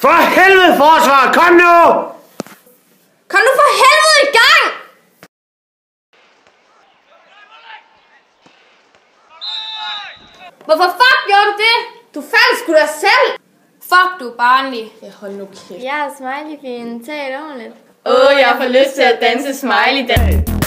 For helvede, forsvar! Kom nu! Kom nu for helvede i gang! Hvorfor fuck gjorde du det? Du faldt sgu da selv! Fuck, du er barnlig. Ja, hold nu kæft. Jeg er smiley-fin. Tag det ordentligt. Jeg får lyst til at danse smiley dans.